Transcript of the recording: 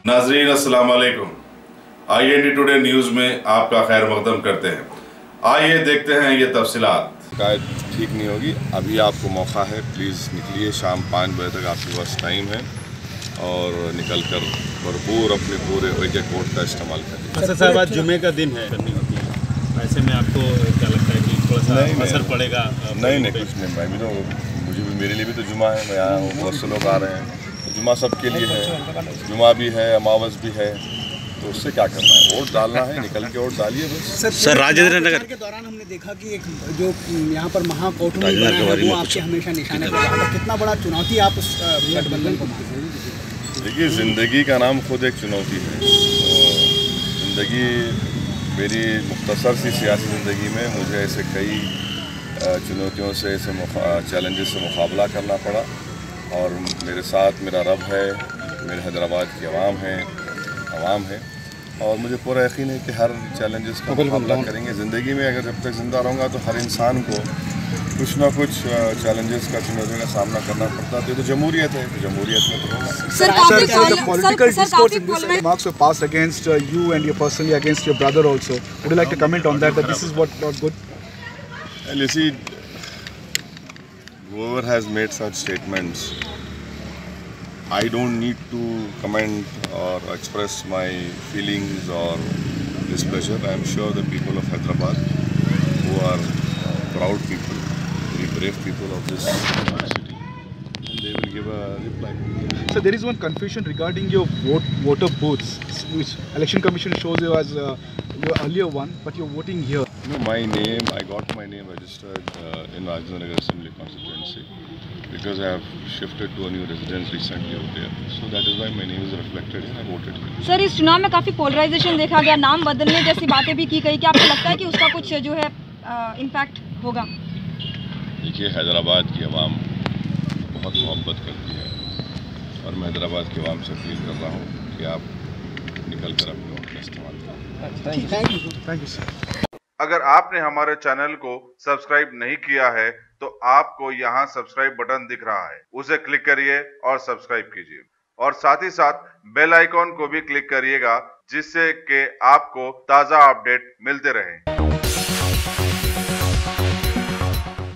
नाजरीन अस्सलाम वालेकुम। IND टुडे न्यूज़ में आपका खैर मकदम करते हैं। आइए देखते हैं ये तफसीलात। शिकायत ठीक नहीं होगी, अभी आपको मौका है, प्लीज़ निकलिए। शाम 5 बजे तक आपके पास टाइम है और निकल कर भरपूर अपने पूरे एक वोट का इस्तेमाल करें। अच्छा साहब, आज जुमे का दिन है, करनी होती है, ऐसे में आपको क्या लगता है कि थोड़ा सा असर पड़ेगा? नहीं कुछ नहीं भाई, तो मुझे भी, मेरे लिए भी तो जुमा है, मैं आया हूँ, बहुत से लोग आ रहे हैं, तो जुमा सबके लिए है, जुमा भी है, अमावस भी है, तो उससे क्या करना है, वोट डालना है, निकल के वोट डालिए बस। सर राजेंद्र नगर के दौरान हमने देखा कि एक जो यहाँ पर महाकौटुंबिक बना है वो आपके हमेशा निशाने पर रहा था। कितना बड़ा चुनौती आप उस गठबंधन को मानते हैं? देखिए, ज़िंदगी का नाम खुद एक चुनौती है। ज़िंदगी मेरी मुख्तसर सी सियासी ज़िंदगी में मुझे ऐसे कई चुनौतियों से, ऐसे चैलेंजेस से मुकाबला करना पड़ा, और मेरे साथ मेरा रब है, मेरे हैदराबाद की आवाम है, और मुझे पूरा यकीन है कि हर चैलेंजेस का मुकाबला करेंगे। ज़िंदगी में अगर जब तक ज़िंदा रहूँगा तो हर इंसान को कुछ ना कुछ चैलेंजेस का, चुनौतियों का सामना करना पड़ता है। तो जमहूरियत है, जमहूरियत में तो होगा। Sir, the political discourse in this remarks were passed against you and you personally against your brother also. Would you like to comment on that this is what not good? Well, you see, whoever has made such statements, I don't need to comment or express my feelings or displeasure. I am sure the people of Hyderabad, who are proud people, very brave people of this city, and they will give a reply. So there is one confusion regarding your voter booths, which Election Commission shows you as your earlier one, but you're voting here. No, my name, I got my name registered in Rajesh Nagar Assembly constituency because I have shifted to a new residence recently over there. So that is why my name is reflected and I voted here. Sir, इस चुनाव में काफ़ी polarisation देखा गया, नाम बदलने जैसी बातें भी की गई, क्या आपको लगता है कि उसका कुछ जो है इम्पैक्ट होगा? देखिए, हैदराबाद की आवाम बहुत मोहब्बत करती है, और मैं हैदराबाद की आवाम से अपील कर रहा हूँ कि आप निकल कर अपने वोट का इस्तेमाल करें। Thank you, sir. अगर आपने हमारे चैनल को सब्सक्राइब नहीं किया है तो आपको यहाँ सब्सक्राइब बटन दिख रहा है, उसे क्लिक करिए और सब्सक्राइब कीजिए, और साथ ही साथ बेल आइकॉन को भी क्लिक करिएगा, जिससे कि आपको ताज़ा अपडेट मिलते रहें।